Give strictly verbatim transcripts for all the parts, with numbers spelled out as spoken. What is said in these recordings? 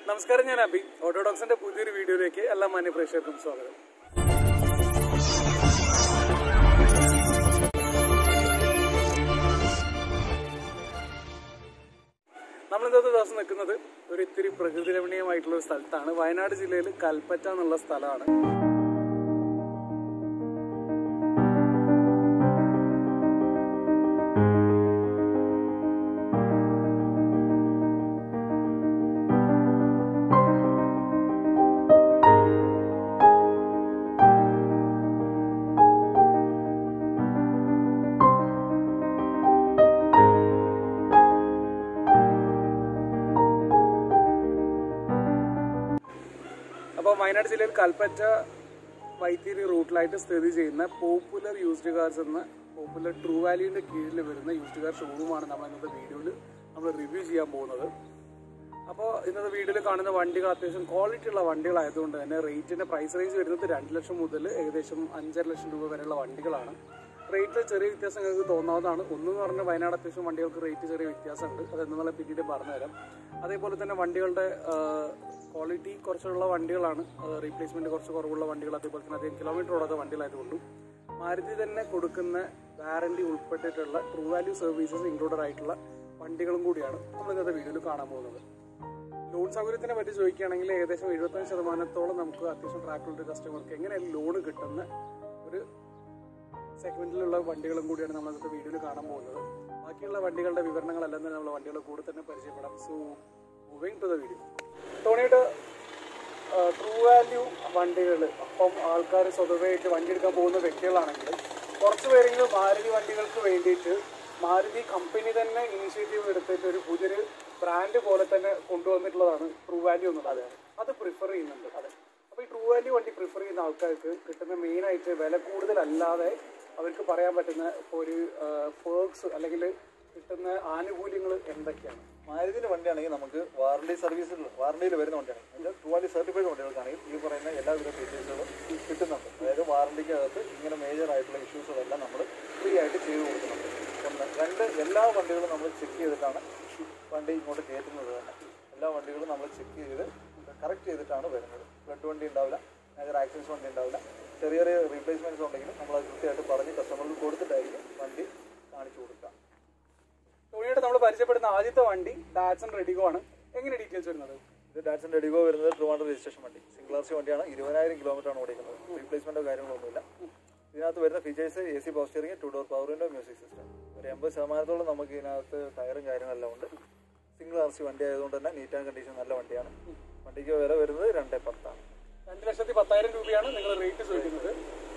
നമസ്കാരം, ഞാൻ അബി. ഓട്ടോഡോക്സിന്റെ പുതിയൊരു വീഡിയോയിലേക്ക് എല്ലാ മാന്യ പ്രേക്ഷകർക്കും സ്വാഗതം. നമ്മൾ ഇന്നത്തെ ദിവസം നിൽക്കുന്നത് ഒരു ഇത്തിരി പ്രകൃതി രമണീയമായിട്ടുള്ള ഒരു സ്ഥലത്താണ്. വയനാട് ജില്ലയിൽ കൽപ്പറ്റ എന്നുള്ള സ്ഥലമാണ്. അപ്പോൾ വയനാട് ജില്ലയിൽ കൽപ്പറ്റ വൈത്തിരി റൂട്ടിലായിട്ട് സ്ഥിതി ചെയ്യുന്ന പോപ്പുലർ യൂസ്ഡ് കാർസ് എന്ന പോപ്പുലർ ട്രൂ വാല്യൂവിൻ്റെ കീഴിൽ വരുന്ന യൂസ്ഡ് കാർ ഷോറൂമാണ് നമ്മൾ ഇന്നത്തെ വീഡിയോയിൽ നമ്മൾ റിവ്യൂ ചെയ്യാൻ പോകുന്നത്. അപ്പോൾ ഇന്നത്തെ വീഡിയോയിൽ കാണുന്ന വണ്ടികൾ അത്യാവശ്യം ക്വാളിറ്റി ഉള്ള വണ്ടികളായതുകൊണ്ട് തന്നെ റേറ്റിൻ്റെ പ്രൈസ് റേഞ്ച് വരുന്നത് രണ്ട് ലക്ഷം മുതൽ ഏകദേശം അഞ്ചര ലക്ഷം രൂപ വരെയുള്ള വണ്ടികളാണ്. റേറ്റിൽ ചെറിയ വ്യത്യാസം നിങ്ങൾക്ക് തോന്നാവുന്നതാണ്. ഒന്നെന്ന് പറഞ്ഞാൽ വയനാട് അത്യാവശ്യം വണ്ടികൾക്ക് റേറ്റ് ചെറിയ വ്യത്യാസമുണ്ട്. അതെന്നുള്ള പിന്നീട് പറഞ്ഞുതരാം. അതേപോലെ തന്നെ വണ്ടികളുടെ ക്വാളിറ്റി കുറച്ചുള്ള വണ്ടികളാണ്. റീപ്ലേസ്മെൻറ്റ് കുറച്ച് കുറവുള്ള വണ്ടികൾ, അതേപോലെ തന്നെ അധികം കിലോമീറ്റർ ഓടാത്ത വണ്ടികളായതുകൊണ്ടും മാരുതി തന്നെ കൊടുക്കുന്ന വാറണ്ടി ഉൾപ്പെട്ടിട്ടുള്ള ട്രൂ വാല്യൂ സർവീസസ് ഇൻക്ലൂഡഡ് ആയിട്ടുള്ള വണ്ടികളും കൂടിയാണ് നമ്മൾ ഇന്നത്തെ വീഡിയോയിൽ കാണാൻ പോകുന്നത്. ലോൺ സൗകര്യത്തിനെ പറ്റി ചോദിക്കുകയാണെങ്കിൽ ഏകദേശം എഴുപത്തഞ്ച് ശതമാനത്തോളം നമുക്ക് അത്യാവശ്യം ട്രാക്കുള്ള കസ്റ്റമർക്ക് എങ്ങനെയാണ് ലോൺ കിട്ടുന്ന ഒരു സെഗ്മെന്റിലുള്ള വണ്ടികളും കൂടിയാണ് നമ്മൾ ഇന്നത്തെ വീഡിയോയിൽ കാണാൻ പോകുന്നത്. ബാക്കിയുള്ള വണ്ടികളുടെ വിവരണങ്ങളെല്ലാം തന്നെ നമ്മൾ വണ്ടികളെ കൂടെ തന്നെ പരിചയപ്പെടാം. So moving to the video. ടോണിയുടെ ട്രൂ വാല്യൂ വണ്ടികൾ, അപ്പം ആൾക്കാർ സ്വതവേയായിട്ട് വണ്ടി എടുക്കാൻ പോകുന്ന വ്യക്തികളാണെങ്കിൽ കുറച്ച് പേരെങ്കിലും മാരുതി വണ്ടികൾക്ക് വേണ്ടിയിട്ട് മാരുതി കമ്പനി തന്നെ ഇനിഷ്യേറ്റീവ് എടുത്തിട്ട് ഒരു പുതിയൊരു ബ്രാൻഡ് പോലെ തന്നെ കൊണ്ടുവന്നിട്ടുള്ളതാണ് ട്രൂ വാല്യൂ എന്നുള്ളത്. അത് പ്രിഫർ ചെയ്യുന്നുണ്ട്. അതെ, അപ്പോൾ ഈ ട്രൂ വാല്യൂ വണ്ടി പ്രിഫർ ചെയ്യുന്ന ആൾക്കാർക്ക് കിട്ടുന്ന മെയിനായിട്ട് വില കൂടുതലല്ലാതെ അവർക്ക് പറയാൻ പറ്റുന്ന ഇപ്പോൾ ഒരു പേർക്സ് അല്ലെങ്കിൽ കിട്ടുന്ന ആനുകൂല്യങ്ങൾ എന്തൊക്കെയാണ്? മാരുതിൻ്റെ വണ്ടിയാണെങ്കിൽ നമുക്ക് വാറണ്ടി സർവീസിൽ വാറണ്ടിയിൽ വരുന്ന വണ്ടിയാണ്. ട്രൂ വാല്യൂ സർട്ടിഫൈഡ് വണ്ടികൾക്കാണെങ്കിൽ ഈ പറയുന്ന എല്ലാവിധ ഫീച്ചേഴ്സുകളും കിട്ടുന്നുണ്ട്. അതായത് വാറണ്ടിക്കകത്ത് ഇങ്ങനെ മേജർ ആയിട്ടുള്ള ഇഷ്യൂസുകളെല്ലാം നമ്മൾ ഫ്രീ ആയിട്ട് ചെയ്ത് കൊടുക്കുന്നുണ്ട്. ഒന്ന് രണ്ട്, എല്ലാ വണ്ടികളും നമ്മൾ ചെക്ക് ചെയ്തിട്ടാണ് വണ്ടി ഇങ്ങോട്ട് കയറ്റുന്നത് തന്നെ. എല്ലാ വണ്ടികളും നമ്മൾ ചെക്ക് ചെയ്ത് കറക്റ്റ് ചെയ്തിട്ടാണ് വരുന്നത്. ബ്ലഡ് വണ്ടി ഉണ്ടാവില്ല, മേജർ ആക്സിഡൻസ് വണ്ടി ഉണ്ടാവില്ല. ചെറിയ ചെറിയ റീപ്ലേസ്മെൻറ്റ്സ് ഉണ്ടെങ്കിലും നമ്മളത് കൃത്യമായിട്ട് പറഞ്ഞ് കസ്റ്റമർക്ക് കൊടുത്തിട്ടായിരിക്കും വണ്ടി കാണിച്ചു കൊടുക്കുക. ടോണിയുടെ നമ്മൾ പരിചയപ്പെടുന്ന ആദ്യത്തെ വണ്ടി ഡാറ്റ്സൺ റെഡിഗോ ആണ്. എങ്ങനെ ഡീറ്റെയിൽസ് വരുന്നത്? ഇത് ഡാറ്റ്സൺ റെഡിഗോ വരുന്നത് ട്രിവാൻഡ്രം രജിസ്ട്രേഷൻ വണ്ടി, സിംഗിൾ ആർ സി വണ്ടിയാണ്. ഇരുപതിനായിരം കിലോമീറ്റർ ആണ് ഓടിക്കുന്നത്. റീപ്ലേസ്മെൻറ്റോ കാര്യങ്ങളൊന്നുമില്ല. ഇതിനകത്ത് വരുന്ന features A C power steering, two door power window, music system. ഒരു എൺപത് ശതമാനത്തോളം നമുക്ക് ഇതിനകത്ത് ടയറും കാര്യങ്ങളെല്ലാം ഉണ്ട്. സിംഗിൾ ആർ സി വണ്ടി ആയതുകൊണ്ട് തന്നെ നീറ്റ് ആൻഡ് കണ്ടീഷൻ നല്ല വണ്ടിയാണ്. വണ്ടിക്ക് വില വരുന്നത് രണ്ട് പത്താണ്. രണ്ട് ലക്ഷത്തി പത്തായിരം രൂപയാണ് നിങ്ങൾ റേറ്റ് ചോദിക്കുന്നത്.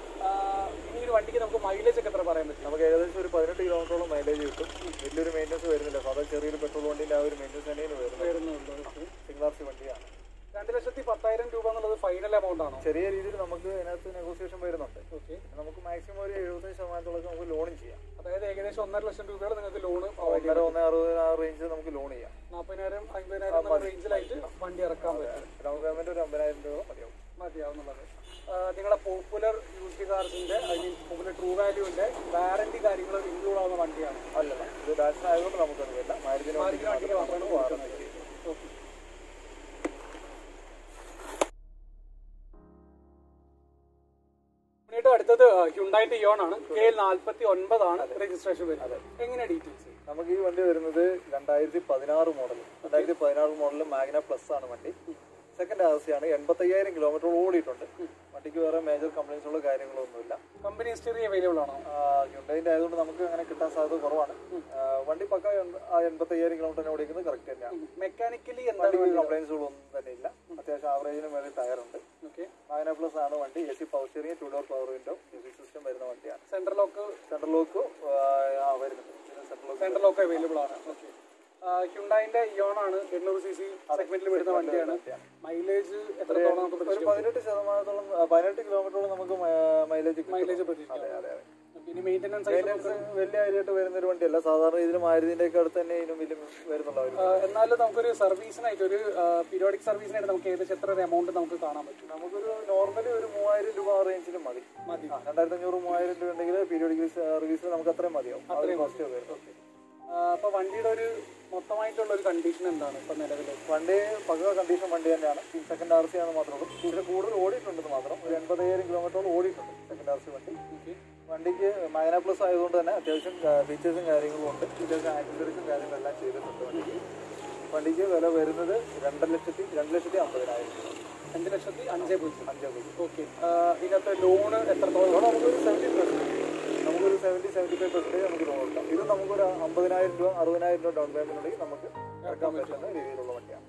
ഇനി ഒരു വണ്ടിക്ക് നമുക്ക് മൈലേജ് ഒക്കെ എത്ര പറയാൻ പറ്റും? നമുക്ക് ഏകദേശം ഒരു പതിനെട്ട് കിലോമീറ്ററോളം മൈലേജ് കിട്ടും. വലിയൊരു മെയിൻ്റനൻസ് വരുന്നില്ല. സാധാരണ ചെറിയൊരു പെട്രോൾ വണ്ടിൻ്റെ ആ ഒരു മെയിൻ്റനൻസ് തന്നെയാണ് വരുന്നത്. സിംഗിൾ ആർ സി വണ്ടിയാണ്. രണ്ട് ലക്ഷത്തി പത്തായിരം രൂപ എന്നുള്ളത് ഫൈനൽ എമൗണ്ട് ആണോ? ചെറിയ രീതിയിൽ നമുക്ക് അതിനകത്ത് നെഗോസിയേഷൻ വരുന്നുണ്ട്. ഓക്കെ, നമുക്ക് മാക്സിമം ഒരു എഴുപത്തഞ്ച് ശതമാനത്തോളം നമുക്ക് ലോണും ചെയ്യാം. അതായത് ഏകദേശം ഒന്നര ലക്ഷം രൂപയോളം നിങ്ങൾക്ക് ലോൺ ഒന്നര ഒന്ന് അറുപത് ആ റേഞ്ചിൽ നമുക്ക് ലോൺ ചെയ്യാം. നാൽപ്പതിനായിരം അമ്പതിനായിരം റേഞ്ചിലായിട്ട് വണ്ടി ഇറക്കാൻ പറ്റും. ഡൗൺ പേയ്മെന്റ് ഒരു അമ്പതിനായിരം രൂപ മതിയാവും മതിയാവുന്നുള്ളത്. നിങ്ങളുടെ പോപ്പുലർ യൂസ്ഡ് കാർസിന്റെ ഐ മീൻ പോപ്പുലർ ട്രൂ വാല്യൂവിന്റെ വാറന്റി കാര്യങ്ങൾ ഇൻക്ലൂഡ് ആവുന്ന വണ്ടിയാണ്? അല്ലല്ല, ഇത് ഡാറ്റ്സൺ ആയതുകൊണ്ട് നമുക്കറിയില്ല. മാരുതിന്റെ വണ്ടിക്ക് മാത്രമാണ് വാറന്റി. ഓക്കെ. അടുത്തത് ഹ്യുണ്ടായി ഇയോൺ ആണ്. കെ എൽ നാൽപ്പത്തി ഒൻപതാണ് രജിസ്ട്രേഷൻ വരുന്നത്. എങ്ങനെ ഡീറ്റെയിൽസ്? നമുക്ക് ഈ വണ്ടി വരുന്നത് രണ്ടായിരത്തി പതിനാറ് മോഡൽ രണ്ടായിരത്തി പതിനാറ് മോഡൽ മാഗ്ന പ്ലസ് ആണ് വണ്ടി. സെക്കൻഡ് ആർ സി ആണ്. എൺപത്തി അയ്യായിരം കിലോമീറ്റർ ഓടിയിട്ടുണ്ട്. വണ്ടിക്ക് വേറെ മേജർ കംപ്ലൈൻസുള്ള കാര്യങ്ങളൊന്നുമില്ല. കമ്പനി ഹിസ്റ്ററി അവൈലബിൾ ആണോ? ഹ്യുണ്ടായിന്റെ ആയതുകൊണ്ട് നമുക്ക് അങ്ങനെ കിട്ടാൻ സാധ്യത കുറവാണ്. വണ്ടി പക്ക എൺപത്തി അയ്യായിരം കിലോമീറ്റർ ഓടിക്കുന്നത് കറക്റ്റ് തന്നെയാണ്. മെക്കാനിക്കലി വണ്ടിക്ക് കംപ്ലൈൻസുകളൊന്നും തന്നെ ഇല്ല. അത്യാവശ്യം ആവറേജിന് വേണ്ടി ടയറുണ്ട്. മാഗ്ന പ്ലസ് ആണ് വണ്ടി. A C power steering, two door power window, music system വരുന്ന വണ്ടിയാണ്. സെൻട്രൽ ലോക്ക് സെൻട്രൽ ലോക്ക് വരുന്നുണ്ട്. സെൻട്രൽ ലോക്ക് അവൈലബിൾ ആണ്. ഓക്കെ. ഹ്യുണ്ടായിന്റെ ഇയോൺ ആണ്. എണ്ണൂറ് സി സി സെഗ്മെന്റിൽ വരുന്ന വണ്ടിയാണ്. മൈലേജ് എത്രത്തോളം? ഒരു പതിനെട്ട് ശതമാനത്തോളം പതിനെട്ട് കിലോമീറ്ററോളം നമുക്ക് മൈലേജ് മൈലേജ് പ്രതീക്ഷിക്കാം. ഇനി മെയിൻ്റനൻസ് വലിയ കാര്യമായിട്ട് വരുന്ന ഒരു വണ്ടിയല്ല. സാധാരണ ഇതിന് മാരുതിന്റെ ഒക്കെ അടുത്ത് തന്നെ ഇതിനും വലിയ വരുന്നുള്ള. എന്നാലും നമുക്കൊരു സർവീസിനായിട്ട് ഒരു പീരിയോഡിക് സർവീസിനായിട്ട് നമുക്ക് ഏകദേശം എത്ര എമൗണ്ട് നമുക്ക് കാണാൻ പറ്റും? നമുക്കൊരു നോർമലി ഒരു മൂവായിരം രൂപ റേഞ്ചിലും മതി. മതി രണ്ടായിരത്തി അഞ്ഞൂറ് മൂവായിരം രൂപ ഉണ്ടെങ്കിൽ പീരിയോഡിക് സർവീസ് നമുക്ക് അത്രയും മതിയാവും. അത്രയും ഫസ്റ്റ് വരും. അപ്പോൾ വണ്ടിയുടെ ഒരു മൊത്തമായിട്ടുള്ള ഒരു കണ്ടീഷൻ എന്താണ് ഇപ്പം നിലവിൽ? വണ്ടി പകുതി കണ്ടീഷൻ വണ്ടി തന്നെയാണ്. സെക്കൻഡ് ആർ സി ആണ് മാത്രമേ ഉള്ളൂ. ഇതിൽ കൂടുതൽ ഓടിയിട്ടുണ്ടെന്ന് മാത്രം. ഒരു എൺപതിനായിരം കിലോമീറ്ററോളം ഓടിയിട്ടുണ്ട് സെക്കൻഡ് ആർ സി വണ്ടി. വണ്ടിക്ക് മൈന പ്ലസ് ആയതുകൊണ്ട് തന്നെ അത്യാവശ്യം ഫീച്ചേഴ്സും കാര്യങ്ങളും ഉണ്ട്. അത്യാവശ്യം ആക്സസറീസും കാര്യങ്ങളെല്ലാം ചെയ്തിട്ടുണ്ട് വണ്ടിക്ക്. വണ്ടിക്ക് വില വരുന്നത് രണ്ടര ലക്ഷത്തി രണ്ട് ലക്ഷത്തി അമ്പതിനായിരം രൂപ. അഞ്ച് ലക്ഷത്തി അഞ്ചേ പൂജ്യം അഞ്ചേ പൂജ്യം. ഓക്കെ. ഇതിനകത്ത് ലോണ് എത്രത്തോളം? ലോൺ നമുക്കൊരു സെവൻറ്റി പെർസെൻറ്റേജ് നമുക്കൊരു സെവൻറ്റി സെവൻറ്റി ഫൈവ് പെർസെൻറ്റേജ് നമുക്ക് ലോൺ കൊടുക്കാം. ഇത് നമുക്കൊരു അമ്പതിനായിരം രൂപ അറുപതിനായിരം രൂപ ഡൗൺ പേയ്മെന്റ് ഉണ്ടെങ്കിൽ നമുക്ക് ഇറക്കാൻ പറ്റുന്ന രീതിയിലുള്ള വണ്ടിയാണ്.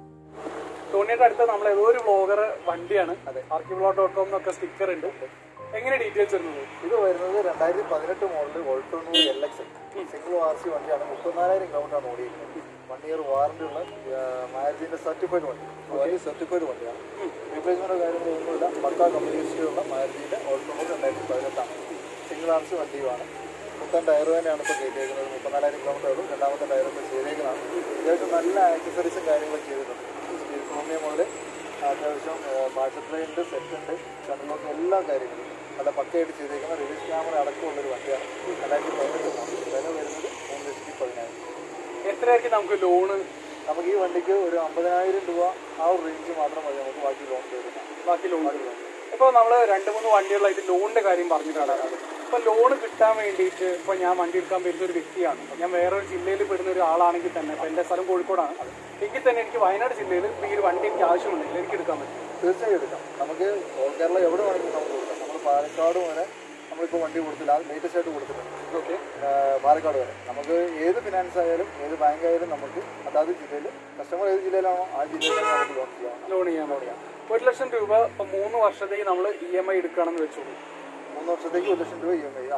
ടോണിയുടെ അടുത്ത് നമ്മൾ ഏതോ ഒരു വ്ളോഗർ വണ്ടിയാണ്. അതെ, ആർക്കി വ്ളോഗ് ഡോട്ട് കോം എന്നൊക്കെ സ്റ്റിക്കർ ഉണ്ട്. എങ്ങനെ ഡീറ്റെയിൽസ് വരുന്നത്? ഇത് വരുന്നത് രണ്ടായിരത്തി പതിനെട്ട് മോഡൽ ഓൾട്ടോണൂർ L X single R C വണ്ടിയാണ്. മുപ്പത്തിനാലായിരം കിലോമീറ്റർ ആണ് ഓടിയിരിക്കുന്നത്. വൺ ഇയർ വാറണ്ടി ഉള്ള മാരുതിന്റെ സർട്ടിഫൈഡ് വണ്ടി. വലിയ സർട്ടിഫൈഡ് വണ്ടിയാണ്. റീപ്ലേസ്മെന്റോ കാര്യങ്ങളൊന്നുമില്ല. പക്കാ കമ്പനി ഹിസ്റ്ററിയുള്ള മാരുതിന്റെ ഓൾട്ടോണൂർ രണ്ടായിരത്തി പതിനെട്ടാണ്. സിംഗിൾ ആർ സി വണ്ടിയുമാണ്. പുത്തൻ ടയർ തന്നെയാണ് ഇപ്പോൾ കയറ്റിയേക്കുന്നത്. മുപ്പത്തിനാലായിരം കിലോമീറ്റർ ഉള്ളൂ. രണ്ടാമത്തെ ടയർ ഇപ്പോൾ ചെയ്തേക്കുന്നതാണ്. അത്യാവശ്യം നല്ല ആക്സസറീസും കാര്യങ്ങളും ചെയ്തിട്ടുണ്ട്. പ്രീമിയം മുതൽ അത്യാവശ്യം ബാറ്ററിയുണ്ട്, സെറ്റുണ്ട്, ഷട്ടർലോക്ക് എല്ലാ കാര്യങ്ങളും നല്ല പക്കയായിട്ട് ചെയ്തേക്കുന്ന റിലീസ് ക്യാമറ അടക്കമുള്ളൊരു വണ്ടിയാണ്. രണ്ടായിരത്തി പതിനെട്ട് മോഡൽ. വില വരുന്നത് മൂന്ന് ലക്ഷത്തി പതിനായിരം. എത്രയായിരിക്കും നമുക്ക് ലോണ്? നമുക്ക് ഈ വണ്ടിക്ക് ഒരു അമ്പതിനായിരം രൂപ ആ ഒരു റേഞ്ച് മാത്രം മതി നമുക്ക് ബാക്കി ലോൺ ചെയ്തിട്ടാണ്. ബാക്കി ലോൺ ഇപ്പോൾ നമ്മൾ രണ്ട് മൂന്ന് വണ്ടികളായിട്ട് ലോണിൻ്റെ കാര്യം പറഞ്ഞിട്ടാണ്. ഇപ്പോൾ ലോണ് കിട്ടാൻ വേണ്ടിയിട്ട് ഇപ്പോൾ ഞാൻ വണ്ടി എടുക്കാൻ വരുന്ന ഒരു വ്യക്തിയാണ്. ഞാൻ വേറൊരു ജില്ലയിൽ പെടുന്ന ഒരു ആളാണെങ്കിൽ തന്നെ, ഇപ്പോൾ എൻ്റെ സ്ഥലം കോഴിക്കോടാണ്, എങ്കിൽ തന്നെ എനിക്ക് വയനാട് ജില്ലയിൽ ഈ ഒരു വണ്ടി എനിക്ക് ആവശ്യമുണ്ടെങ്കിൽ എനിക്ക് എടുക്കാൻ പറ്റും? തീർച്ചയായും എടുക്കാം. നമുക്ക് ഓൾ കേരള എവിടെ വേണമെങ്കിലും നമുക്ക് കൊടുക്കാം. നമ്മൾ പാലക്കാട് വരെ നമ്മളിപ്പോൾ വണ്ടി കൊടുത്തില്ല, അത് ലേറ്റസ്റ്റ് ആയിട്ട് കൊടുത്തിട്ടുണ്ട്. ഓക്കെ, പാലക്കാട് വരെ നമുക്ക് ഏത് ഫിനാൻസ് ആയാലും ഏത് ബാങ്ക് ആയാലും നമുക്ക് അതാത് ജില്ലയിൽ കസ്റ്റമർ ഏത് ജില്ലയിലാണോ ആ ജില്ലയിൽ നമുക്ക് ലോൺ ചെയ്യാം. ലോൺ ചെയ്യാൻ ലോൺ ചെയ്യാം. ഒരു ലക്ഷം രൂപ ഇപ്പോൾ മൂന്ന് വർഷത്തേക്ക് നമ്മൾ ഇ എം ഐ എടുക്കുകയാണെന്ന് വെച്ചോളൂ. മൂന്ന് വർഷത്തേക്ക് ഒരു ലക്ഷം രൂപ E M I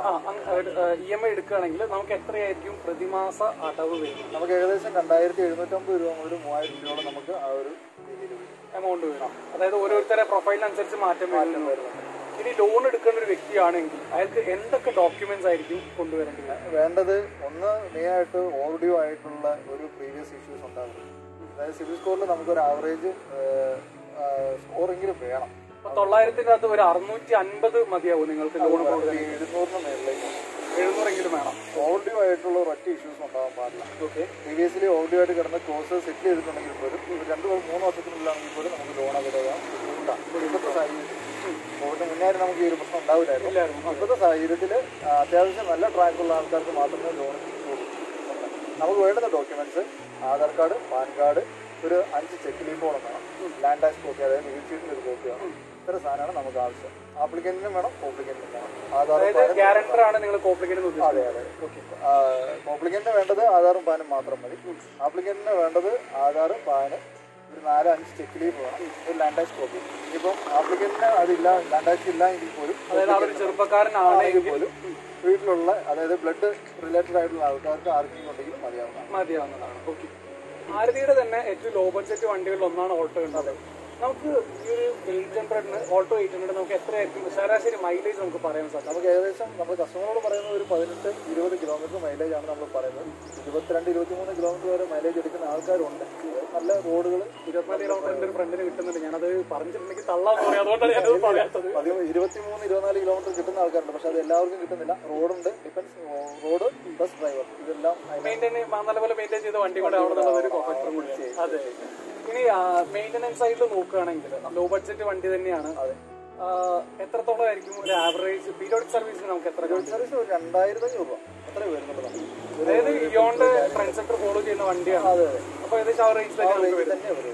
E M I എടുക്കുകയാണെങ്കിൽ നമുക്ക് എത്രയായിരിക്കും പ്രതിമാസ അടവ് വരും? നമുക്ക് ഏകദേശം രണ്ടായിരത്തി എഴുന്നൂറ്റമ്പത് രൂപ മുതൽ മൂവായിരം രൂപയോളം നമുക്ക് ആ ഒരു രീതിയിൽ എമൗണ്ട് വരും. അതായത് ഓരോരുത്തരുടെ പ്രൊഫൈലിനനുസരിച്ച് മാറ്റം മാറ്റം വരുന്നുണ്ട്. ഇനി ലോൺ എടുക്കേണ്ട ഒരു വ്യക്തിയാണെങ്കിൽ അയാൾക്ക് എന്തൊക്കെ ഡോക്യുമെന്റ്സ് ആയിരിക്കും കൊണ്ടുവരേണ്ടത്? വേണ്ടത് ഒന്ന് മെയിനായിട്ട് ഓഡിയോ ആയിട്ടുള്ള ഒരു പ്രീവിയസ് ഇഷ്യൂസ് ഉണ്ടാകും. അതായത് സിവിൽ സ്കോറിൽ നമുക്കൊരു ആവറേജ് സ്കോറെങ്കിലും വേണം. തൊള്ളായിരത്തിന്റെ അകത്ത് ഒരു അറുന്നൂറ്റി അൻപത് മതിയാവും നിങ്ങൾക്ക് ലോൺ കൊടുക്കാൻ. എഴുന്നൂറിന് മേളിലേക്ക് എഴുന്നൂറെങ്കിലും വേണം. ഓഡിയോ ആയിട്ടുള്ള ഒരൊറ്റ ഇഷ്യൂസ് ഉണ്ടാകാൻ പാടില്ല. ഓക്കെ, പ്രീവിയസ്ലി ഓഡിയോ ആയിട്ട് കിടന്ന ക്ലോസ് സെറ്റിൽ ചെയ്തിട്ടുണ്ടെങ്കിൽ പോലും ഒരു രണ്ട് മൂന്ന് വർഷത്തിനുള്ളിലാണെങ്കിൽ പോലും നമുക്ക് ലോൺ അവൈലബിൾ ഉണ്ടാകും. ഇപ്പോഴത്തെ സാഹചര്യത്തിൽ കോവിഡിന് മുന്നേ നമുക്ക് ഈ ഒരു പ്രശ്നം ഉണ്ടാവില്ലായിരുന്നു. ഇപ്പോഴത്തെ സാഹചര്യത്തിൽ അത്യാവശ്യം നല്ല ട്രാക്കുള്ള ആൾക്കാർക്ക് മാത്രമേ ലോൺ കിട്ടുള്ളൂ. നമുക്ക് വേണ്ടുന്ന documents Aadhaar card, PAN card, ഒരു അഞ്ച് ചെക്ക് ലീഫോളം വേണം, ലാൻഡ് ടാക്സ് കോപ്പി, അതായത് നികുതിയുടെ ഒരു കോപ്പി വേണം. ഇത്ര സാധനമാണ് നമുക്ക് ആവശ്യം. ആപ്ലിക്കന്റിനും വേണം, കോപ്ലിക്കന്റിനും വേണം. ആധാർ ഗ്യാരണ്ടറാണ് നിങ്ങൾ കോപ്ലിക്കന്റ്? അതെ അതെ. കോപ്ലിക്കന്റിന് വേണ്ടത് ആധാറും പാനും മാത്രം മതി. ആപ്ലിക്കന്റിന് വേണ്ടത് ആധാർ, പാന്, ഒരു നാല് അഞ്ച് ചെക്ക് ലീഫ് വേണം, ഒരു ലാൻഡ് ടാക്സ് കോപ്പി. ഇപ്പം ആപ്ലിക്കന്റിന് അതില്ല, ലാൻഡ് ടാക്സ് ഇല്ല എങ്കിൽ പോലും, ചെറുപ്പക്കാരനാണെങ്കിൽ പോലും വീട്ടിലുള്ള അതായത് ബ്ലഡ് റിലേറ്റഡ് ആയിട്ടുള്ള ആൾക്കാർക്ക് ആർക്കെങ്കിലും ഉണ്ടെങ്കിലും മതിയാവുന്നതാണ് മതിയാവുന്നതാണ് ഓക്കെ. മാരുതിയുടെ തന്നെ ഏറ്റവും ലോ ബഡ്ജറ്റ് വണ്ടികളിൽ ഒന്നാണ് ഓൾട്ടോ ഉള്ളത്. നമുക്ക് ഈ ഒരു എയ്റ്റ് ഹൺഡ്രഡിന് ഓൾട്ടോ എയ്റ്റ് ഹൺഡ്രഡ് നമുക്ക് എത്രയായിരിക്കും ശരാശരി മൈലേജ് നമുക്ക് പറയാൻ സാധിക്കും? നമുക്ക് ഏകദേശം നമ്മൾ കസ്റ്റമറോട് പറയുന്നത് ഒരു പതിനെട്ട് ഇരുപത് കിലോമീറ്റർ മൈലേജ് ആണ് നമ്മൾ പറയുന്നത്. ഇരുപത്തിരണ്ട് ഇരുപത്തിമൂന്ന് കിലോമീറ്റർ വരെ മൈലേജ് എടുക്കുന്ന ആൾക്കാരുണ്ട്. നല്ല റോഡുകൾ ഇരുപത്തിനാല് കിലോമീറ്ററിന്റെ ഒരു ഫ്രണ്ടിന് കിട്ടുന്നുണ്ട്. ഞാനത് പറഞ്ഞിട്ടുണ്ടെങ്കിൽ തള്ളാന്ന് പറയാം, അതുകൊണ്ടാണ് ഞാനത് പറയാത്തത്. ഇരുപത്തിമൂന്ന് ഇരുപത്തിനാല് കിലോമീറ്റർ കിട്ടുന്ന ആൾക്കാരുണ്ട്, പക്ഷെ അത് എല്ലാവർക്കും കിട്ടുന്നില്ല. റോഡുണ്ട്, ഡിപ്പെൻസ് റോഡ് പ്ലസ് ഡ്രൈവർ, ഇതെല്ലാം മെയിൻറ്റെയിൻ നല്ലപോലെ മെയിൻറ്റെയിൻ ചെയ്ത വണ്ടി കൂടെ ആവണമെന്നുള്ളത് ഒരു ഫാക്ടറും കൂടി. അതെ. ഇനി മെയിൻ്റനൻസ് സൈഡിൽ നോക്കുകയാണെങ്കിൽ ലോ ബഡ്ജറ്റ് വണ്ടി തന്നെയാണ്. അതെ. എത്രത്തോളം ആയിരിക്കും ഒരു ആവറേജ് പീരിയോഡിക് സർവീസിന് നമുക്ക് എത്ര? സർവീസ് ഒരു രണ്ടായിരത്തി അഞ്ഞൂറ് രൂപ അത്രേ വരുന്നുണ്ട്. അതായത് ഇയോണ്ട് ട്രെൻഡ് സെന്റർ ഫോളോ ചെയ്യുന്ന വണ്ടിയാണ്. അതെ. അപ്പോൾ ഏകദേശം ആ റേഞ്ച് തന്നെ തന്നെ വരും.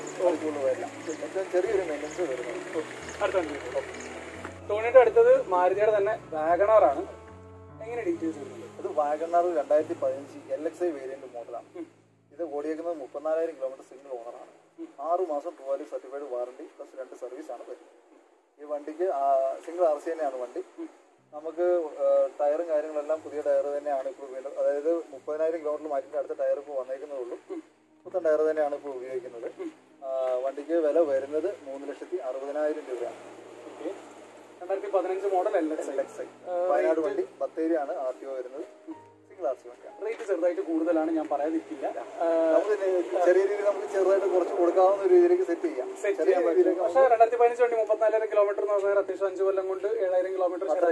ഏറ്റവും ചെറിയൊരു മെയിൻ്റനൻസ് വരുന്നത്. അടുത്ത വണ്ടി ടോണിയുടെ അടുത്തത് മാരുതിയുടെ തന്നെ വാഗണറാണ്. എങ്ങനെ ഡീറ്റെയിൽസ് വരുന്നത്? ഇത് വാഗണർ രണ്ടായിരത്തി പതിനഞ്ച് എൽ എക്സ് ഐ വേരിയന്റ് മോഡലാണ്. ഇത് ഓടിയേക്കുന്നത് മുപ്പത്തിനാലായിരം കിലോമീറ്റർ സിംഗിൾ ഓണറാണ്. ആറ് മാസം ട്രൂവാലി സർട്ടിഫൈഡ് വാറണ്ടി പ്ലസ് രണ്ട് സർവീസാണ് വരുന്നത്. ഈ വണ്ടിക്ക് സിംഗിൾ ആർ സി തന്നെയാണ് വണ്ടി. നമുക്ക് ടയറും കാര്യങ്ങളെല്ലാം പുതിയ ടയർ തന്നെയാണ് ഇപ്പോൾ വീണ്ടും, അതായത് മുപ്പതിനായിരം കിലോമീറ്റർ മാറ്റിയിട്ട് അടുത്ത ടയർ ഇപ്പോൾ വന്നേക്കുന്നേ ഉള്ളൂ. പുത്തൻ ടയർ തന്നെയാണ് ഇപ്പോൾ ഉപയോഗിക്കുന്നത്. വണ്ടിക്ക് വില വരുന്നത് മൂന്ന് ലക്ഷത്തി അറുപതിനായിരം രൂപയാണ്. രണ്ടായിരത്തി പതിനഞ്ച് model L X I Wayanad വണ്ടി ബത്തേരിയാണ് ആർ ടി ഒ വരുന്നത്. സിംഗിൾ ആർ സി വണ്ടിയാണ്. റേറ്റ് ചെറുതായിട്ട് കൂടുതലാണ്, ഞാൻ പറയാതിരിക്കില്ല. നമുക്ക് ചെറിയ രീതിയിൽ നമുക്ക് ചെറുതായിട്ട് കുറച്ച് കൊടുക്കാവുന്ന ഒരു രീതിയിലേക്ക് സെറ്റ് ചെയ്യാം. സെറ്റ് ചെയ്യാൻ പറ്റും. പക്ഷേ രണ്ടായിരത്തി പതിനഞ്ച് വണ്ടി മുപ്പത്തിനാലായിരം കിലോമീറ്റർ എന്ന് പറഞ്ഞാൽ അത്യാവശ്യം അഞ്ച് കൊല്ലം കൊണ്ട് ഏഴായിരം കിലോമീറ്റർ അപ്പം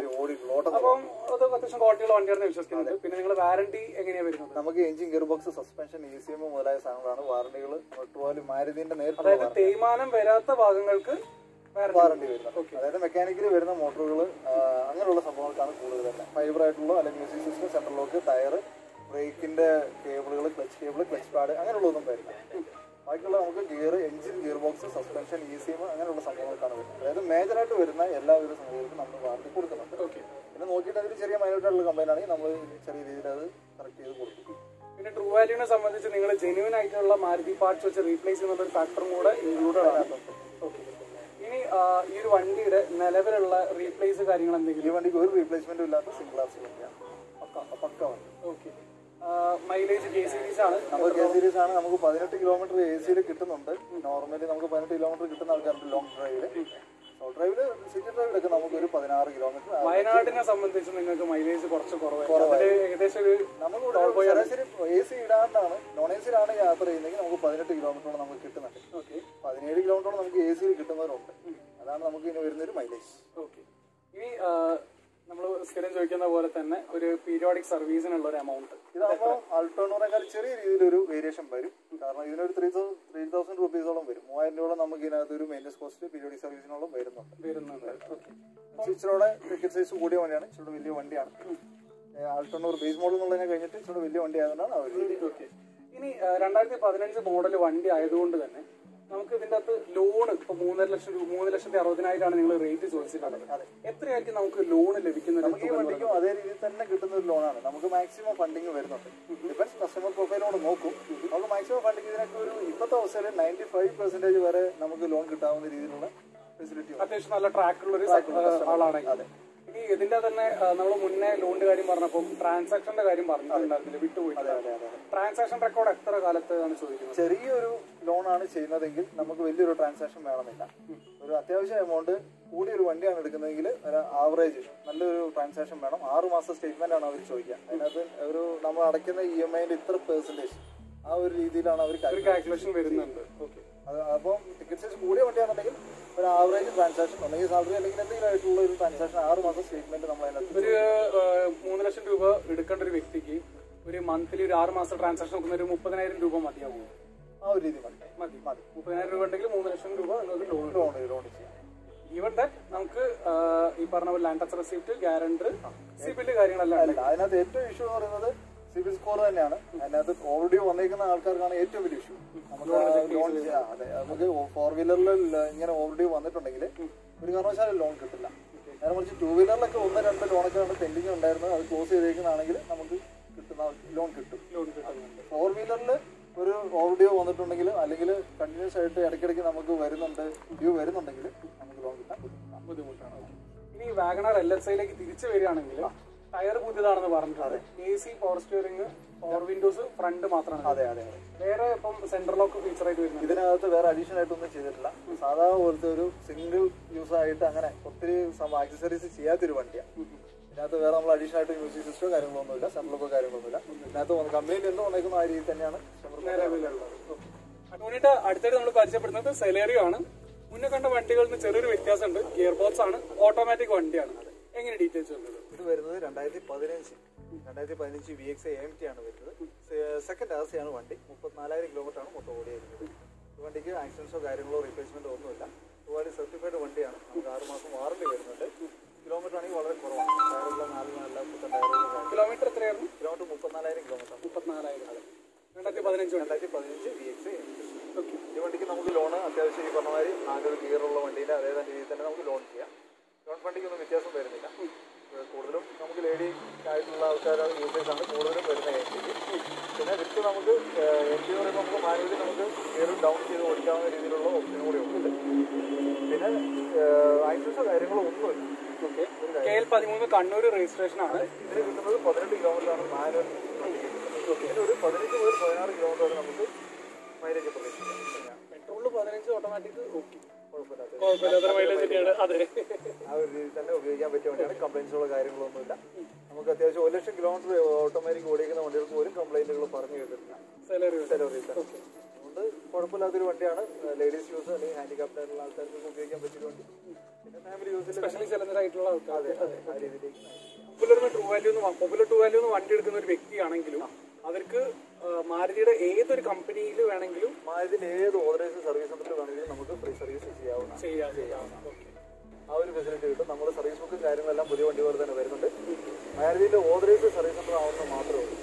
അത് അത്യാവശ്യം ക്വാളിറ്റിയുള്ള വണ്ടിയാണെന്ന് വിശ്വസിക്കുന്നുണ്ട്. പിന്നെ നിങ്ങൾ വാറണ്ടി എങ്ങനെയാണ് വരുന്നത്? നമുക്ക് engine gear box suspension E C M മുതലായ സാധനങ്ങളാണ് വാറണ്ടികൾ. മാരുതിന്റെ നേരിട്ട് അതായത് തേയ്മാനം വരാത്ത ഭാഗങ്ങൾക്ക് വാറണ്ടി വരുന്നത്. അതായത് മെക്കാനിക്കലി വരുന്ന മോട്ടോറുകൾ അങ്ങനെയുള്ള സംഭവങ്ങൾക്കാണ് കൂടുതൽ തന്നെ. ഫൈബർ ആയിട്ടുള്ള അല്ലെങ്കിൽ music system, central lock, tyre, ബ്രേക്കിന്റെ കേബിളുകൾ, ക്ലച്ച് കേബിൾ, ക്ലച്ച് പാഡ് അങ്ങനെയുള്ളതൊന്നും വരില്ല. ബാക്കിയുള്ള നമുക്ക് gear, engine gear box, suspension, E C M അങ്ങനെയുള്ള സംഭവങ്ങൾക്കാണ് വരുന്നത്. അതായത് മേജറായിട്ട് വരുന്ന എല്ലാവിധ സംഭവങ്ങൾക്കും നമ്മൾ വാറണ്ടി കൊടുക്കുന്നുണ്ട്. പിന്നെ നോക്കിയിട്ട് അതിൽ ചെറിയ മൈനോട്ടായിട്ടുള്ള കംപ്ലൈന്റ് ആണെങ്കിൽ നമ്മൾ ചെറിയ രീതിയിൽ അത് കറക്റ്റ് ചെയ്ത് കൊടുക്കും. പിന്നെ ട്രൂ വാല്യൂനെ സംബന്ധിച്ച് നിങ്ങൾ ജെന്യൂൻ ആയിട്ടുള്ള മാരുതി പാർട്സ് വെച്ച് റീപ്ലേസ് ചെയ്യുന്ന ഒരു ഫാക്ടറും കൂടെ ഇൻക്ലൂഡഡ് ആണ്. ഇനി ഈ ഒരു വണ്ടിയുടെ നിലവിലുള്ള റീപ്ലേസ് കാര്യങ്ങൾ എന്തെങ്കിലും? ഈ വണ്ടിക്ക് ഒരു റീപ്ലേസ്മെന്റും ഇല്ലാത്ത സിംഗിൾ ആർ സി വണ്ടിയാണ്. പക്ക പക്ക വണ്ടി. ഓക്കെ. മൈലേജ് കെ സീരീസ് ആണ്. നമുക്ക് കെ സീരീസ് ആണ്. നമുക്ക് പതിനെട്ട് കിലോമീറ്റർ എ സിയിൽ കിട്ടുന്നുണ്ട്. നോർമലി നമുക്ക് പതിനെട്ട് കിലോമീറ്റർ കിട്ടുന്ന ആൾക്കാരുണ്ട് ലോങ് ഡ്രൈവില്. ഷോർട്ട് ഡ്രൈവില്, സിറ്റി ഡ്രൈവിലൊക്കെ നമുക്ക് ഒരു പതിനാറ് കിലോമീറ്റർ. വയനാടിനെ സംബന്ധിച്ച് നിങ്ങൾക്ക് മൈലേജ് കുറച്ച് കുറവാണ്. ഏകദേശം ഒരു നമുക്ക് ശരാശരി എ സി ഇടാണ്ടാണ്, നോൺ എ സിയിലാണ് യാത്ര ചെയ്യുന്നതെങ്കിൽ നമുക്ക് പതിനെട്ട് കിലോമീറ്ററോളം നമുക്ക് കിട്ടുന്നുണ്ട്. ഓക്കെ. പതിനേഴ് കിലോമീറ്ററോളം നമുക്ക് എ സിയിൽ കിട്ടുന്നവരുണ്ട്. അതാണ് നമുക്ക് ഇനി വരുന്നൊരു മൈലേജ്. ഓക്കെ. ഇനി നമ്മൾ സ്ഥിരം ചോദിക്കുന്ന പോലെ തന്നെ ഒരു പീരിയോഡിക് സർവീസിനുള്ള ഒരു എമൗണ്ട് ഇതാകുമ്പോൾ ആൾട്ടോണോറേക്കാൾ ചെറിയ രീതിയിലൊരു വേരിയേഷൻ വരും. കാരണം ഇതിനൊരു ത്രീ തൗസൻഡ് ത്രീ തൗസൻഡ് റുപ്പീസോളം വരും. മൂവായിരം രൂപ നമുക്ക് ഇതിനകത്ത് ഒരു മെയിൻ്റെനൻസ് കോസ്റ്റ് പീരിയോഡിക് സർവീസിനോളം വരുന്നുണ്ട് വരുന്നുണ്ട് ഇച്ചിരൂടെ ടിക്കറ്റ് സൈസ് കൂടിയ വണ്ടിയാണ്, ഇച്ചിരി വലിയ വണ്ടിയാണ്. ആൾട്ടോണോർ ബേസ് മോഡൽ എന്നുള്ളതിനെ കഴിഞ്ഞിട്ട് ഇച്ചിരി വലിയ വണ്ടി ആയതുകൊണ്ടാണ് അവർ. ഓക്കെ. ഇനി രണ്ടായിരത്തി പതിനഞ്ച് മോഡൽ വണ്ടി ആയതുകൊണ്ട് തന്നെ നമുക്ക് ഇതിന്റെ അകത്ത് ലോൺ ഇപ്പൊ മൂന്നര ലക്ഷം രൂപ മൂന്ന് ലക്ഷത്തി അറുപതിനായിരമാണ് നിങ്ങൾ റേറ്റ് ചോദിച്ചിട്ടുള്ളത്. എത്രയായിരിക്കും നമുക്ക് ലോൺ ലഭിക്കുന്നത്? നമുക്ക് ഈ വണ്ടിക്കും അതേ രീതിയിൽ തന്നെ കിട്ടുന്ന ഒരു ലോണാണ്. നമുക്ക് മാക്സിമം ഫണ്ടിങ് വരുന്നുണ്ട്. ഡിപ്പെൻസ് കസ്റ്റമർ പ്രൊഫൈലോട് നോക്കും. നമുക്ക് മാക്സിമം ഫണ്ടിങ് ഇതിനൊക്കെ ഒരു ഇപ്പോഴത്തെ അവസ്ഥയിൽ നയൻറ്റി ഫൈവ് പെർസെന്റേജ് വരെ നമുക്ക് ലോൺ കിട്ടാവുന്ന രീതിയിലുള്ള ഫെസിലിറ്റി. അത്യാവശ്യം നല്ല ട്രാക്കുള്ള ഒരു ആളാണെങ്കിൽ. ഇനി ഇതിന്റെ തന്നെ നമ്മൾ മുന്നേ ലോണിന്റെ കാര്യം പറഞ്ഞപ്പോൾ ട്രാൻസാക്ഷന്റെ കാര്യം പറഞ്ഞിട്ടുണ്ടായിരുന്നില്ല, വിട്ടുപോയിട്ട്. ട്രാൻസാക്ഷൻ റെക്കോർഡ് എത്ര കാലത്താണ് ചോദിക്കുന്നത്? ചെറിയൊരു ലോണാണ് ചെയ്യുന്നതെങ്കിൽ നമുക്ക് വലിയൊരു ട്രാൻസാക്ഷൻ വേണമെന്നില്ല. ഒരു അത്യാവശ്യം എമൗണ്ട് കൂടിയൊരു വണ്ടിയാണ് എടുക്കുന്നതെങ്കിൽ ഒരു ആവറേജ് നല്ലൊരു ട്രാൻസാക്ഷൻ വേണം. ആറ് മാസം സ്റ്റേറ്റ്മെന്റ് ആണ് അവർ ചോദിക്കുക. അതിനകത്ത് ഒരു നമ്മൾ അടയ്ക്കുന്ന ഇ എം ഐന്റെ ഇത്ര പെർസെന്റേജ് ആ ഒരു രീതിയിലാണ് അവർ കാൽക്കുലേഷൻ വരുന്നുണ്ട്. ഓക്കെ. അപ്പം ടിക്കറ്റ് സൈസ് കൂടിയ വണ്ടിയാണെന്നുണ്ടെങ്കിൽ ഒരു ആവറേജ് ട്രാൻസാക്ഷൻ അല്ലെങ്കിൽ സാലറി അല്ലെങ്കിൽ എന്തെങ്കിലും ആയിട്ടുള്ള ഒരു ട്രാൻസാക്ഷൻ ആറ് മാസം സ്റ്റേറ്റ്മെന്റ് നമ്മൾ അതിനകത്ത്. ഒരു മൂന്ന് ലക്ഷം രൂപ എടുക്കേണ്ട ഒരു വ്യക്തിക്ക് ഒരു മന്ത്ലി ഒരു ആറ് മാസം ട്രാൻസാക്ഷൻ നോക്കുന്ന ഒരു മുപ്പതിനായിരം രൂപ മതിയാവും. ആ ഒരു രീതി മതി മതി മതി മുപ്പതിനായിരം രൂപ ഉണ്ടെങ്കിൽ മൂന്ന് ലക്ഷം രൂപ നിങ്ങൾക്ക് ലോൺ ലോൺ ലോൺ ചെയ്യാം. ഈവൻ ദാറ്റ് നമുക്ക് ഈ പറഞ്ഞ പോലെ land tax receipt, guarantor, CIBIL കാര്യങ്ങളെല്ലാം. അതിനകത്ത് ഏറ്റവും ഇഷ്യൂ എന്ന് പറയുന്നത് സിബിൽ സ്കോർ തന്നെയാണ്. അതിനകത്ത് ഓൾറെഡി വന്നേക്കുന്ന ആൾക്കാർക്കാണ് ഏറ്റവും വലിയ ഇഷ്യൂ. നമുക്ക് ലോൺ ചെയ്യാം. അതെ, നമുക്ക് ഫോർ വീലറിൽ ഇങ്ങനെ ഓൾറെഡി വന്നിട്ടുണ്ടെങ്കിൽ ഒരു കാരണവശാലും ലോൺ കിട്ടില്ല. നേരെ മറിച്ച് ടൂ വീലറിലൊക്കെ ഒന്ന് രണ്ട് ലോണൊക്കെയാണ് പെൻഡിങ് ഉണ്ടായിരുന്നത്. അത് ക്ലോസ് ചെയ്തേക്കുന്നതാണെങ്കിൽ നമുക്ക് കിട്ടുന്ന ലോൺ കിട്ടും. ലോൺ കിട്ടുന്നുണ്ട്. ഫോർ വീലറിൽ ഒരു ഓൾറെഡി വന്നിട്ടുണ്ടെങ്കിൽ അല്ലെങ്കിൽ കണ്ടിന്യൂസ് ആയിട്ട് ഇടയ്ക്കിടയ്ക്ക് നമുക്ക് വരുന്നുണ്ട് ഡ്യൂ വരുന്നുണ്ടെങ്കിൽ നമുക്ക് ലോൺ കിട്ടാൻ ബുദ്ധിമുട്ടാണ്. ഇനി വാഗണാർ എൽ എസ് ഐയിലേക്ക് തിരിച്ചു വരികയാണെങ്കിൽ ടയർ പുതിയതാണെന്ന് പറഞ്ഞിട്ടുണ്ട്. A C, power steering, power windows, front മാത്രമാണ്. അതെ അതെ. വേറെ ഇപ്പം സെൻട്രൽ ലോക്ക് ഫീച്ചർ ആയിട്ട് വരുന്നത് ഇതിനകത്ത് വേറെ അഡീഷണൽ ആയിട്ടൊന്നും ചെയ്തിട്ടില്ല. സാധാ പോലത്തെ ഒരു സിംഗിൾ യൂസ് ആയിട്ട് അങ്ങനെ ഒത്തിരി ആക്സസറീസ് ചെയ്യാത്തൊരു വണ്ടിയാണ്. ഇതിനകത്ത് വേറെ നമ്മൾ അഡീഷണൽ ആയിട്ട് മ്യൂസിക് സിസ്റ്റോ കാര്യങ്ങളൊന്നുമില്ല, സെൻട്രൽ ലോക്കോ കാര്യങ്ങളൊന്നുമില്ല. ഇതിനകത്ത് കമ്പനിയിൽ നിന്ന് വന്നേക്കുന്ന ആ രീതി തന്നെയാണ് നിലവിലുള്ളത്. അതുകൊണ്ടിട്ട് അടുത്തായിട്ട് നമ്മൾ പരിചയപ്പെടുന്നത് സെലേറിയോ ആണ്. മുന്നേ കണ്ട വണ്ടികളിൽ നിന്ന് ചെറിയൊരു വ്യത്യാസമുണ്ട്. ഗിയർ ബോക്സ് ആണ്, ഓട്ടോമാറ്റിക് വണ്ടിയാണ്. എങ്ങനെ ഡീറ്റെയിൽസ് വരുന്നത്? ഇത് വരുന്നത് രണ്ടായിരത്തി പതിനഞ്ച് രണ്ടായിരത്തി പതിനഞ്ച് വി എക്സ് എം ടി ആണ് വരുന്നത്. സെക്കൻഡ് ആർ സി ആണ് വണ്ടി. മുപ്പത്തിനാലായിരം കിലോമീറ്റർ ആണ് മൊത്തം ഓടിയിരിക്കുന്നത്. ഈ വണ്ടിക്ക് ആക്സിഡൻസോ കാര്യങ്ങളോ റീപ്ലേസ്മെന്റോ ഒന്നുമില്ല. ഒരുപാട് സർട്ടിഫൈഡ് വണ്ടിയാണ്. നമുക്ക് ആറ് മാസം വാറണ്ടി വരുന്നുണ്ട്. കിലോമീറ്റർ ആണെങ്കിൽ വളരെ കുറവാണ്. ടയറുള്ള നാല് നാലല്ല പുത്തൻ ടയറുകൾ. കിലോമീറ്റർ എത്രയായിരുന്നു? Kilometre മുപ്പത്തിനാലായിരം kilometre. മുപ്പത്തിനാലായിരം രണ്ടായിരത്തി പതിനഞ്ച് രണ്ടായിരത്തി പതിനഞ്ച് വി എക്സ് എം ടി. ഈ വണ്ടിക്ക് നമുക്ക് ലോണ് അത്യാവശ്യം ഈ പറഞ്ഞ മാതിരി നാനൂറ് ഗിയറുള്ള വണ്ടിയിൽ അതേ രീതിയിൽ തന്നെ നമുക്ക് ലോൺ ചെയ്യാം. ലോൺ ഫണ്ടിക്കൊന്നും വ്യത്യാസം വരുന്നില്ല. കൂടുതലും നമുക്ക് ലേഡി ആയിട്ടുള്ള ആൾക്കാർ യൂസേഴ്സാണ് കൂടുതലും വരുന്ന എം ടിക്ക്. പിന്നെ വിത്ത് നമുക്ക് എം ടി പറയുമ്പോൾ നമുക്ക് മാനുവലി നമുക്ക് ഗിയർ ഡൗൺ ചെയ്ത് ഓടിക്കാവുന്ന രീതിയിലുള്ള ഓപ്ഷനും കൂടി ഉണ്ട്. പിന്നെ ആക്സസോ കാര്യങ്ങളോ ഒന്നുമില്ല. ഓക്കെ. കെ എൽ പതിമൂന്ന് കണ്ണൂർ രജിസ്ട്രേഷൻ ആണ്. ഇതിന് കിട്ടുന്നത് പതിനെട്ട് കിലോമീറ്റർ ആണ് മാനുവൽ. ഇതിന് ഒരു പതിനഞ്ച് മുതൽ പതിനാറ് കിലോമീറ്റർ വരെ നമുക്ക് മൈലേജ് പ്രതീക്ഷിക്കാം. പെട്രോളിൽ പതിനഞ്ച്, ഓട്ടോമാറ്റിക് ഓക്കെ കുഴപ്പമില്ലാത്ത കുഴപ്പമില്ലാത്ത മൈലേജ് തന്നെയാണ്. അതെ, ആ ഒരു രീതിയിൽ തന്നെ ഉപയോഗിക്കാൻ പറ്റിയ വണ്ടിയാണ്. കംപ്ലൈൻസുകളോ കാര്യങ്ങളൊന്നുമില്ല. നമുക്ക് അത്യാവശ്യം ഒരു ലക്ഷം കിലോമീറ്റർ ഓട്ടോമാറ്റിക് ഓടിക്കുന്ന വണ്ടികൾക്ക് ഒരു കംപ്ലൈന്റുകൾ പറഞ്ഞു കേട്ടിട്ടില്ല. സാലറി സാലറി അതുകൊണ്ട് കുഴപ്പമില്ലാത്തൊരു വണ്ടിയാണ്. ലേഡീസ് യൂസ് അല്ലെങ്കിൽ ഹാൻഡികാപ്ഡ് ആയിട്ടുള്ള ആൾക്കാർക്ക് ഉപയോഗിക്കാൻ പറ്റിയ വണ്ടി. പിന്നെ ഫാമിലി യൂസിൽ സ്പെഷ്യലി ചലഞ്ചറായിട്ടുള്ള ആൾക്കാർ അതെ അതെ ആ രീതിയിലേക്ക് popular true value popular true value വണ്ടി എടുക്കുന്ന ഒരു വ്യക്തിയാണെങ്കിലും അവർക്ക് മാരുതിയുടെ ഏതൊരു കമ്പനിയിൽ വേണമെങ്കിലും മാരുതിന്റെ ഏത് ഓതറൈസ്ഡ് സർവീസ് സെന്ററിൽ വേണമെങ്കിലും നമുക്ക് ഫ്രീ സർവീസ് ചെയ്യാവുന്ന ചെയ്യാം ചെയ്യാവുന്ന ആ ഒരു ഫെസിലിറ്റി കിട്ടും. നമ്മുടെ സർവീസ് ബുക്കും കാര്യങ്ങളെല്ലാം പുതിയ വണ്ടി പോലെ തന്നെ വരുന്നുണ്ട്. മാരുതിന്റെ ഓതറൈസ്ഡ് സർവീസ് സെന്റർ ആവുന്ന മാത്രമേ ഉള്ളൂ.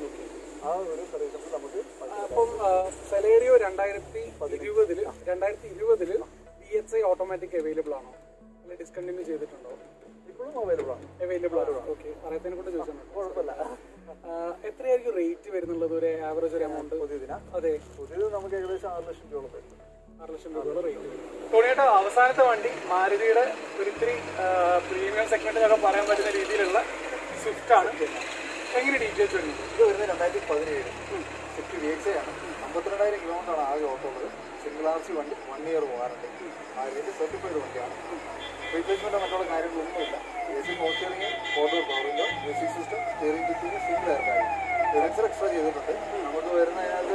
ആ ഒരു സർവീസ് സെന്റർ നമുക്ക് അപ്പം സെലേറിയോ രണ്ടായിരത്തി ഇരുപതില് രണ്ടായിരത്തി ഇരുപതില് B H I automatic available ആണോ, അല്ലെ ഡിസ്കണ്ടിന്യൂ ചെയ്തിട്ടുണ്ടോ? ഇപ്പോഴും അവൈലബിൾ ആണ്. അവൈലബിൾ ആണ്. ഓക്കെ, അറിയത്തിനെ കൊണ്ട് ചോദിച്ചിട്ടുണ്ട്. കുഴപ്പമില്ല. എത്രയായിരിക്കും റേറ്റ് വരുന്നുള്ളത് ഒരു ആവറേജ് ഒരു എമൗണ്ട്? പുതിയതിനാ അതെ, പുതിയത് നമുക്ക് ഏകദേശം ആറ് ലക്ഷം രൂപ വരും. ആറ് ലക്ഷം രൂപയുടെ റേറ്റ് വരും. ടോണിയേട്ടാ, അവസാനത്തെ വണ്ടി മാരുതിയുടെ ഒരിത്തിരി പ്രീമിയം സെഗ്മെന്റിലൊക്കെ പറയാൻ പറ്റുന്ന രീതിയിലുള്ള സ്വിഫ്റ്റ് ആണ്. എങ്ങനെ ഡീറ്റെയിൽസ് വരുന്നത്? ഇത് വരുന്നത് രണ്ടായിരത്തി പതിനേഴ് സ്വിഫ്റ്റ് വി എക്സ് ആണ്. അമ്പത്തിരണ്ടായിരം കിലോമീറ്ററാണ് ആകെ ഓട്ടോ ഉള്ളത്. സിംഗിൾ ആർ സി വണ്ടി, വൺ ഇയർ വാറണ്ടി, മാരുതിന്റെ സർട്ടിഫൈഡ് വണ്ടിയാണ്. റീപ്ലേസ്മെന്റോ മറ്റുള്ള കാര്യങ്ങളൊന്നുമില്ല. A C power steering, four door power window, music system, steering kitting, single air bag, sensor extra ചെയ്തിട്ടുണ്ട്. നമുക്ക് വരുന്ന അതിനകത്ത്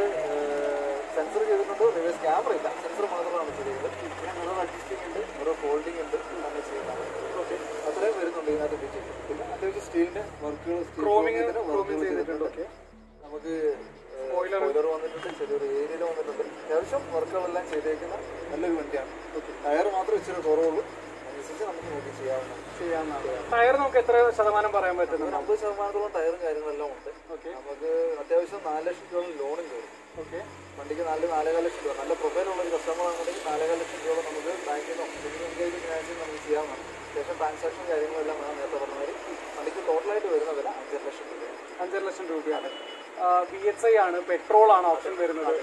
സെൻസർ ചെയ്തിട്ടുണ്ട്. റിവേഴ്സ് ക്യാമറ ഇല്ല, സെൻസർ മാത്രമാണ് ചെയ്തത്. പിന്നെ മിറർ അഡ്ജസ്റ്റിംഗ് ഉണ്ട്, മിറർ ഫോൾഡിംഗ് ഉണ്ട്, അങ്ങനെ ചെയ്യുന്നതാണ്. ഓക്കെ, അത്രയും വരുന്നുണ്ട് ഇതിനകത്ത് ഫീച്ചേഴ്സ്. പിന്നെ അത്യാവശ്യം സ്റ്റീലിന്റെ വർക്കുകൾ ചെയ്തിട്ടുണ്ട്. നമുക്ക് സ്പോയിലർ വന്നിട്ടുണ്ട്, ചെറിയൊരു ഏരിയയിൽ വന്നിട്ടുണ്ട്. അത്യാവശ്യം വർക്കുകളെല്ലാം ചെയ്തേക്കുന്ന നല്ലൊരു വണ്ടിയാണ്. ടയർ മാത്രം ഇച്ചിരി കുറവുള്ളൂ, അനുസരിച്ച് നമുക്ക് നോക്കി ചെയ്യാവുന്ന ചെയ്യാവുന്നതാണ്. ടയർ നമുക്ക് എത്ര ശതമാനം പറയാൻ പറ്റുന്നത്? അമ്പത് ശതമാനത്തോളം ടയറും കാര്യങ്ങളെല്ലാം ഉണ്ട്. ഓക്കെ, നമുക്ക് അത്യാവശ്യം നാല് ലക്ഷം രൂപ ലോണും കയറും. ഓക്കെ, വണ്ടിക്ക് നാല് നാലേകാൽ ലക്ഷം രൂപ നല്ല പ്രൊഫൈലുള്ള ഒരു കസ്റ്റമർ ആണെന്നുണ്ടെങ്കിൽ നാലേകാൽ ലക്ഷം രൂപ നമുക്ക് ബാങ്കിൽ നിന്നോ എൻഗേജ് ഫിനാൻസിൽ നമുക്ക് ചെയ്യാവുന്നതാണ്. അത്യാവശ്യം ട്രാൻസാക്ഷൻ കാര്യങ്ങളെല്ലാം വേണം. നേരത്തെ പറഞ്ഞ മാതിരി വണ്ടിക്ക് ടോട്ടലായിട്ട് വരുന്ന വില അഞ്ചര ലക്ഷം രൂപ അഞ്ചര ലക്ഷം രൂപയാണ്. ബി എച്ച് ഐ ആണ്, പെട്രോൾ ആണ് ഓപ്ഷൻ വരുന്നത്.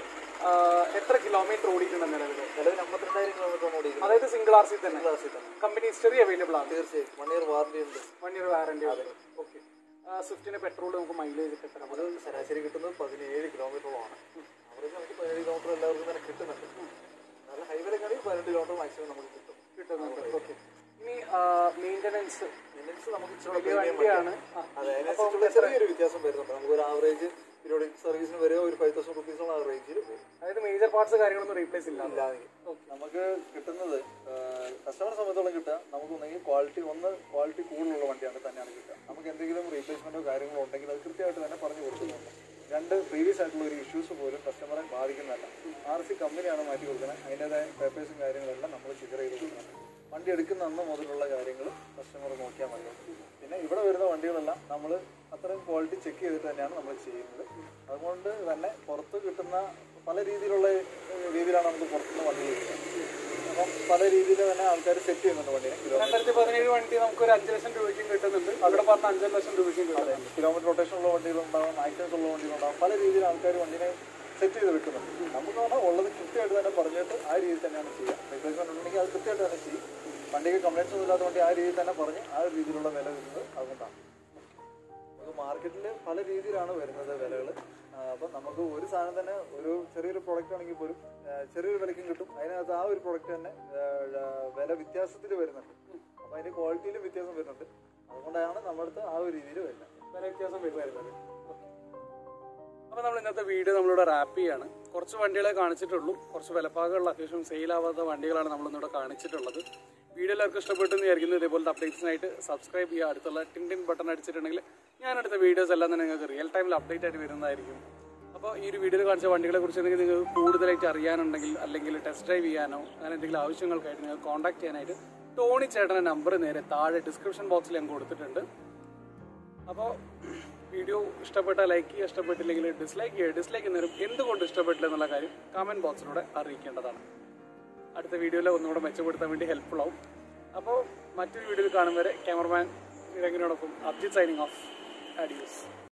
എത്ര കിലോമീറ്റർ ഓടിക്കണം നിലവിൽ? നിലവിൽ അമ്പത്തിരണ്ടായിരം കിലോമീറ്റർ ഓടിക്കുന്നത്. അതായത് സിംഗിൾ ആർ സി തന്നെ. സിംഗിൾ ആർ സി തന്നെ. കമ്പനി ഹിസ്റ്ററി അവൈലബിൾ ആണ്. തീർച്ചയായും വൺ ഇയർ വാറണ്ടി ഉണ്ട്. വൺ ഇയർ വാറണ്ടി ഉണ്ട്. ഓക്കെ, സ്വിഫ്റ്റിന് പെട്രോൾ നമുക്ക് മൈലേജ് ഒക്കെ എത്ര? അത് ശരാശരി കിട്ടുന്നത് പതിനേഴ് കിലോമീറ്ററോളാണ്. അവിടെ നമുക്ക് പതിനേഴ് കിലോമീറ്റർ എല്ലാവർക്കും തന്നെ കിട്ടുന്നുണ്ട്. നല്ല ഹൈവേയിലൊക്കെയാണെങ്കിൽ പതിനെട്ട് കിലോമീറ്റർ മാക്സിമം നമുക്ക് കിട്ടും കിട്ടുന്നുണ്ട്. ഓക്കെ, ഇനി മെയിൻ്റനൻസ് മെയിൻ്റനൻസ് നമുക്ക് ഇച്ചിരി വണ്ടിയാണ്. അതെ, അതിനനുസരിച്ചുള്ള ചെറിയൊരു വ്യത്യാസം വരുന്നുണ്ട്. നമുക്കൊരു ആവറേജ് പീരിയോഡിക് സർവീസിന് വരെ ഒരു ഫൈവ് തൗസൻഡ് റുപ്പീസോളം ആ റേഞ്ചിൽ വരും. അതായത് മേജർ പാർട്സ് കാര്യങ്ങളൊന്നും റീപ്ലേസ് ഇല്ല. നമുക്ക് കിട്ടുന്നത് കസ്റ്റമറെ സംബന്ധിച്ചോളം കിട്ടുക നമുക്ക് ഒന്നെങ്കിൽ ക്വാളിറ്റി ഒന്ന് ക്വാളിറ്റി കൂടുതലുള്ള വണ്ടിയാണ് തന്നെയാണ് കിട്ടുക. നമുക്ക് എന്തെങ്കിലും റീപ്ലേസ്മെന്റോ കാര്യങ്ങളോ ഉണ്ടെങ്കിൽ അത് കൃത്യമായിട്ട് തന്നെ പറഞ്ഞു കൊടുക്കുന്നുണ്ട്. രണ്ട് പ്രീവിയസ് ആയിട്ടുള്ള ഒരു ഇഷ്യൂസ് പോലും കസ്റ്റമറെ ബാധിക്കുന്നതല്ല. ആർ സി കമ്പനിയാണ് മാറ്റി കൊടുക്കുന്നത്. അതിൻ്റെതായ പേപ്പേഴ്സും കാര്യങ്ങളെല്ലാം നമ്മൾ ക്ലിയർ ചെയ്ത് കൊടുക്കുന്നുണ്ട്. വണ്ടി എടുക്കുന്ന അന്ന് മുതലുള്ള കാര്യങ്ങൾ കസ്റ്റമർ നോക്കിയാൽ മതി. പിന്നെ ഇവിടെ വരുന്ന വണ്ടികളെല്ലാം നമ്മൾ അത്രയും ക്വാളിറ്റി ചെക്ക് ചെയ്തിട്ട് തന്നെയാണ് നമ്മൾ ചെയ്യുന്നത്. അതുകൊണ്ട് തന്നെ പുറത്ത് കിട്ടുന്ന പല രീതിയിലുള്ള രീതിയിലാണ് നമുക്ക് പുറത്തുനിന്ന് വണ്ടികൾ കിട്ടുന്നത്. അപ്പം പല രീതിയിൽ തന്നെ ആൾക്കാർ സെറ്റ് ചെയ്യുന്നുണ്ട് വണ്ടിനെ. രണ്ടായിരത്തി പതിനേഴ് വണ്ടി നമുക്ക് ഒരു അഞ്ച് ലക്ഷം രൂപയ്ക്കും കിട്ടുന്നുണ്ട്. അവിടെ പറഞ്ഞ അഞ്ചര ലക്ഷം രൂപയ്ക്കും കിട്ടുന്നുണ്ട്. കിലോമീറ്റർ റൊട്ടേഷൻ ഉള്ള വണ്ടികളുണ്ടാവും, ആക്സിഡൻസ് ഉള്ള വണ്ടികളുണ്ടാവും. പല രീതിയിൽ ആൾക്കാർ വണ്ടിനെ സെറ്റ് ചെയ്ത് വെക്കുന്നുണ്ട്. നമുക്ക് പറഞ്ഞാൽ ഉള്ളത് കൃത്യമായിട്ട് തന്നെ പറഞ്ഞിട്ട് ആ രീതിയിൽ തന്നെയാണ് ചെയ്യുക. റീപ്ലേസ്മെന്റ് ഉണ്ടെങ്കിൽ അത് കൃത്യമായിട്ട് തന്നെ ചെയ്യും. വണ്ടിക്ക് കംപ്ലൈൻസ് ഒന്നും ഇല്ലാത്ത വണ്ടി ആ രീതിയിൽ തന്നെ പറഞ്ഞ് ആ ഒരു രീതിയിലുള്ള വില വരുന്നത് അതുകൊണ്ടാണ്. നമുക്ക് മാർക്കറ്റിൽ പല രീതിയിലാണ് വരുന്നത് വിലകൾ. അപ്പം നമുക്ക് ഒരു സാധനം തന്നെ ഒരു ചെറിയൊരു പ്രൊഡക്റ്റ് ആണെങ്കിൽ പോലും ചെറിയൊരു വിലയ്ക്കും കിട്ടും. അതിനകത്ത് ആ ഒരു പ്രൊഡക്റ്റ് തന്നെ വില വ്യത്യാസത്തിൽ വരുന്നുണ്ട്. അപ്പം അതിൻ്റെ ക്വാളിറ്റിയിലും വ്യത്യാസം വരുന്നുണ്ട്. അതുകൊണ്ടാണ് നമ്മുടെ അടുത്ത് ആ ഒരു രീതിയിൽ വരുന്നത്, വില വ്യത്യാസം വരുന്നത്. അപ്പോൾ നമ്മൾ ഇന്നത്തെ വീഡിയോ നമ്മളിവിടെ റാപ്പ് ചെയ്യാണ്. കുറച്ച് വണ്ടികളെ കാണിച്ചിട്ടുള്ളൂ. കുറച്ച് വിലപ്പാകുള്ള അത്യാവശ്യം സെയിലാവാത്ത വണ്ടികളാണ് നമ്മളിന്നിവിടെ കാണിച്ചിട്ടുള്ളത്. വീഡിയോ എല്ലാവർക്കും ഇഷ്ടപ്പെട്ടെന്ന് വിചാരിക്കുന്നത്. ഇതേപോലത്തെ അപ്ഡേറ്റ്സിനായിട്ട് സബ്സ്ക്രൈബ് ചെയ്യുക. അടുത്തുള്ള ടിൻ ടിൻ ബട്ടൺ അടിച്ചിട്ടുണ്ടെങ്കിൽ ഞാനെടുത്ത വീഡിയോസ് എല്ലാം തന്നെ നിങ്ങൾക്ക് റിയൽ ടൈമിൽ അപ്ഡേറ്റ് ആയിട്ട് വരുന്നതായിരിക്കും. അപ്പോൾ ഈ ഒരു വീഡിയോയിൽ കാണിച്ച വണ്ടികളെ കുറിച്ച് എന്തെങ്കിലും നിങ്ങൾക്ക് കൂടുതലായിട്ട് അറിയാനുണ്ടെങ്കിൽ അല്ലെങ്കിൽ ടെസ്റ്റ് ഡ്രൈവ് ചെയ്യാനോ അങ്ങനെ എന്തെങ്കിലും ആവശ്യങ്ങൾക്കായിട്ട് നിങ്ങൾക്ക് കോൺടാക്ട് ചെയ്യാനായിട്ട് ടോണി ചേട്ടൻ്റെ നമ്പർ നേരെ താഴെ ഡിസ്ക്രിപ്ഷൻ ബോക്സിൽ ഞാൻ കൊടുത്തിട്ടുണ്ട്. അപ്പോൾ വീഡിയോ ഇഷ്ടപ്പെട്ടാൽ ലൈക്ക് ചെയ്യുക, ഇഷ്ടപ്പെട്ടില്ലെങ്കിൽ ഡിസ്ലൈക്ക് ചെയ്യുക. ഡിസ്ലൈക്ക് നേരം എന്തുകൊണ്ട് ഇഷ്ടപ്പെട്ടില്ല എന്നുള്ള കാര്യം കമൻറ്റ് ബോക്സിലൂടെ അറിയിക്കേണ്ടതാണ്. അടുത്ത വീഡിയോയിൽ ഒന്നുകൂടെ മെച്ചപ്പെടുത്താൻ വേണ്ടി ഹെൽപ്ഫുൾ ആവും. അപ്പോൾ മറ്റൊരു വീഡിയോയിൽ കാണും വരെ ക്യാമറമാൻ ഇടങ്ങിനോടൊപ്പം അബ്ജിത് സൈനിങ് ഓഫ്. Adios.